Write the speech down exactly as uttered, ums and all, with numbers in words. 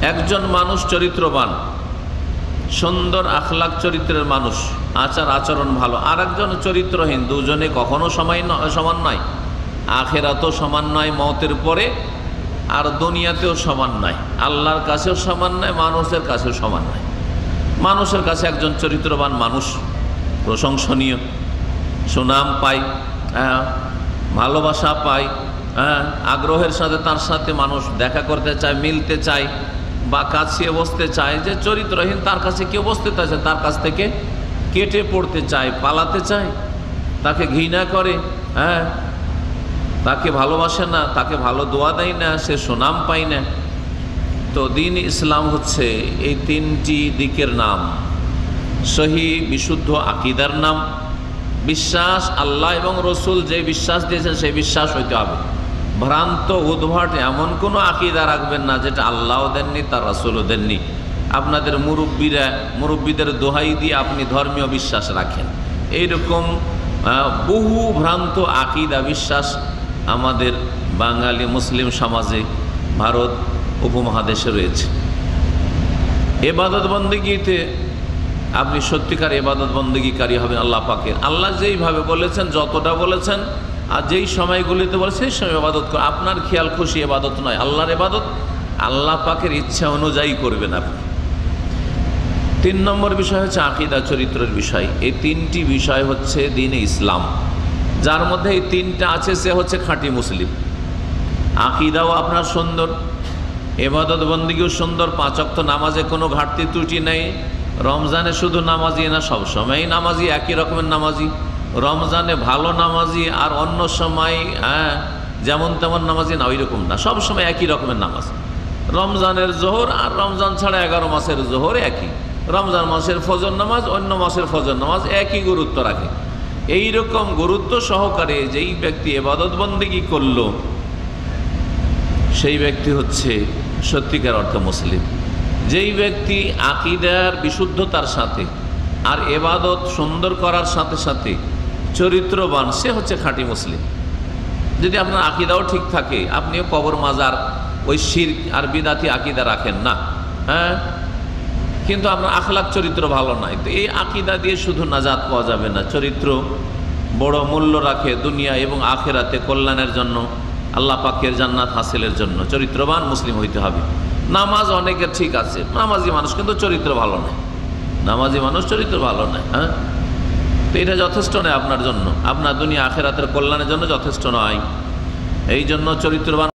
একজন মানুষ চরিত্রবান, সুন্দর আখলাক চরিত্রের মানুষ, আচার আচরণ ভালো, আর একজন চরিত্রহীন, দুজনে কখনো সমান সমান নয়, আখেরাতেও সমান নয় মওতের পরে, আর দুনিয়াতেও সমান নয়, আল্লাহর কাছেও সমান নয়, মানুষের কাছেও সমান নয়। মানুষের কাছে একজন চরিত্রবান মানুষ প্রশংসনীয়, সুনাম পায়, হ্যাঁ, ভালোবাসা পায়, হ্যাঁ, আগ্রহের সাথে তার সাথে মানুষ দেখা করতে চায়, মিলতে চায় বা কাছে বসতে চায়। যে চরিত্রহীন তার কাছে কেউ বসতে চাইছে, তার কাছ থেকে কেটে পড়তে চায়, পালাতে চায়, তাকে ঘৃণা করে, হ্যাঁ, তাকে ভালোবাসে না, তাকে ভালো দোয়া দেয় না, সে সুনাম পায় না। তো দ্বীন ইসলাম হচ্ছে এই তিনটি দিকের নাম। সহি বিশুদ্ধ আকীদার নাম, বিশ্বাস আল্লাহ এবং রসুল যে বিশ্বাস দিয়েছেন সেই বিশ্বাস হইতে হবে। ভ্রান্ত উদ্ভট এমন কোনো আকীদা রাখবেন না যেটা আল্লাহও দেননি, তার রসুলও দেননি। আপনাদের মুরব্বীরা মুরব্বীদের দোহাই দিয়ে আপনি ধর্মীয় বিশ্বাস রাখেন, এইরকম বহু ভ্রান্ত আকীদা বিশ্বাস আমাদের বাঙালি মুসলিম সমাজে, ভারত উপমহাদেশে রয়েছে। ইবাদত বন্দেগীতে আপনি সত্যিকার ইবাদত বন্দেগীকারী হবেন আল্লাহ পাকের। আল্লাহ যেইভাবে বলেছেন, যতটা বলেছেন, আর যেই সময়গুলিতে বলে সেই সময় ইবাদত করে। আপনার খেয়াল খুশি ইবাদত নয়, আল্লাহর ইবাদত আল্লাহ পাকের ইচ্ছা অনুযায়ী করবেন আপনি। তিন নম্বর বিষয় হচ্ছে আকীদা, চরিত্রের বিষয়। এই তিনটি বিষয় হচ্ছে দ্বীনে ইসলাম। যার মধ্যে এই তিনটা আছে সে হচ্ছে খাঁটি মুসলিম। আকীদাও আপনার সুন্দর, ইবাদত বন্দেগীও সুন্দর, পাঁচ ওয়াক্ত নামাজে কোনো ঘাটতি ত্রুটি নেই। রমজানে শুধু নামাজি না, সব সময়ই নামাজি, একই রকমের নামাজি। রমজানে ভালো নামাজি আর অন্য সময় হ্যাঁ যেমন তেমন নামাজি না, ওই রকম না, সব সময় একই রকমের নামাজ। রমজানের জোহর আর রমজান ছাড়া এগারো মাসের জোহর একই। রমজান মাসের ফজর নামাজ অন্য মাসের ফজর নামাজ একই গুরুত্ব রাখে। এই রকম গুরুত্ব সহকারে যেই ব্যক্তি ইবাদত বন্দেগী করল, সেই ব্যক্তি হচ্ছে সত্যিকার অর্থে মুসলিম। যেই ব্যক্তি আকীদার বিশুদ্ধতার সাথে আর ইবাদত সুন্দর করার সাথে সাথে চরিত্রবান, সে হচ্ছে খাঁটি মুসলিম। যদি আপনার আকীদাও ঠিক থাকে, আপনিও কবর মাজার ওই শিরক আর বিদাতি আকীদা রাখেন না, হ্যাঁ, কিন্তু আপনার আখলাক চরিত্র ভালো নয়, তো এই আকীদা দিয়ে শুধু নাজাত পাওয়া যাবে না। চরিত্র বড় মূল্য রাখে দুনিয়া এবং আখেরাতে কল্যাণের জন্য, আল্লাহ পাকের জান্নাত হাসিলের জন্য চরিত্রবান মুসলিম হইতে হবে। নামাজ অনেকের ঠিক আছে, নামাজি মানুষ কিন্তু চরিত্র ভালো নয়, নামাজি মানুষ চরিত্র ভালো নয়, হ্যাঁ, তো এটা যথেষ্ট নয় আপনার জন্য, আপনার দুনিয়া আখেরাতের কল্যাণের জন্য যথেষ্ট নয়। এই জন্য চরিত্রবান